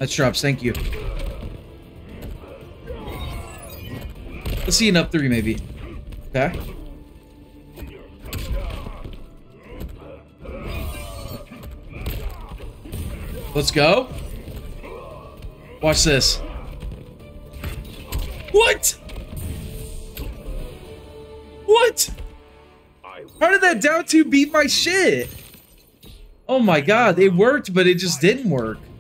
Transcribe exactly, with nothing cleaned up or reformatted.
That's drops, thank you. Let's see an up three, maybe. Okay. Let's go. Watch this. What? What? How did that down two beat my shit? Oh my god, it worked, but it just didn't work.